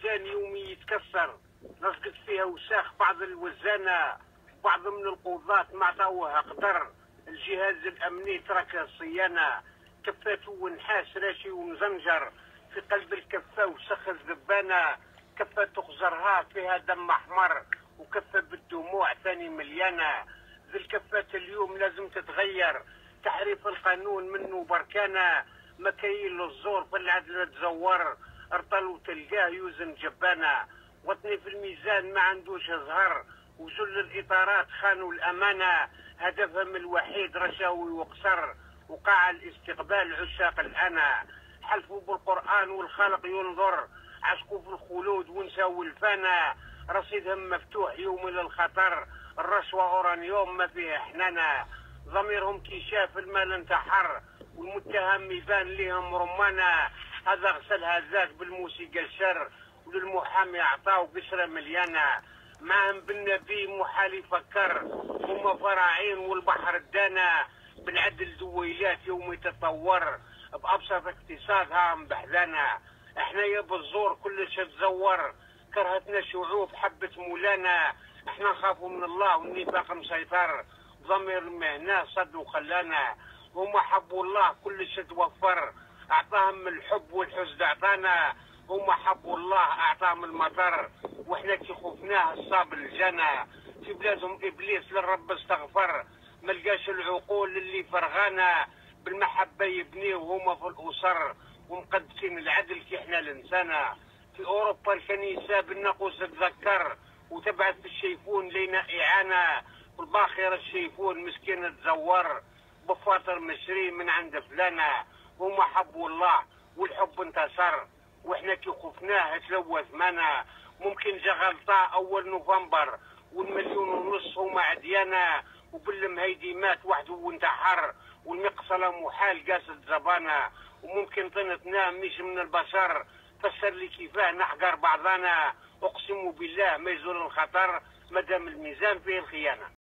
الميزان يومي يتكسر، لصقت فيها وساخ بعض الوزانة، بعض من القضاة ما عطاوها قدر، الجهاز الأمني ترك الصيانة، كفاته ونحاس راشي ومزنجر، في قلب الكفة وسخ الذبانة، كفة تخزرها فيها دم أحمر، وكفة بالدموع ثاني مليانة. ذي الكفات اليوم لازم تتغير، تحريف القانون منه بركانة، مكاييل الزور في العدل تزور، ارطل وتلقاه يوزن جبانة، وطني في الميزان ما عندوش زهر، وجل الإطارات خانوا الأمانة، هدفهم الوحيد رشاوي وقصر، وقاع الاستقبال عشاق الأنا، حلفوا بالقرآن والخلق ينظر، عشقوا في الخلود ونساو الفنا، رصيدهم مفتوح يوم للخطر، الرشوة أورانيوم ما فيها حنانة، ضميرهم كي شاف المال انتحر، والمتهم يبان ليهم رمانة، هذا غسل هذاك بالموسيقى الشر، وللمحامي عطاو قشرة مليانة، معهم بالنبي محال يفكر، هما فراعين والبحر الدانا، بالعدل دويلات يوم يتطور، بأبسط اقتصادها مبهدانة، احنا يا بالزور كلش تزور، كرهتنا شعوب حبت مولانا، احنا نخافوا من الله والنفاق مسيطر، ضمير المهنة صد وخلانا، هما حبوا الله كلش توفر، اعطاهم الحب والحسد اعطانا، هما حبوا الله اعطاهم المطر، واحنا كي خفناه الصاب الجنة، في بلادهم ابليس للرب استغفر، ملقاش العقول اللي فرغانا، بالمحبة يبنيه هما في الاسر، ومقدسين العدل كي احنا الانسانة، في اوروبا الكنيسة بالناقوس تذكر، وتبعث الشيفون لينا اعانة، والباخرة الشيفون مسكين تزور، بفاطر مشري من عند فلانة، هما حبوا الله والحب انتصر، واحنا كي خفناه تلوث منا، ممكن جا غلطة اول نوفمبر، والمليون ونص هما عديانة، وبالمهيدي مات وحده وانتحر، والمقصلة محال قاست زبانة، وممكن طنتنا مش من البشر، فسر لي كيفاه نحقر بعضنا، اقسم بالله ما يزول الخطر مادام الميزان فيه الخيانة.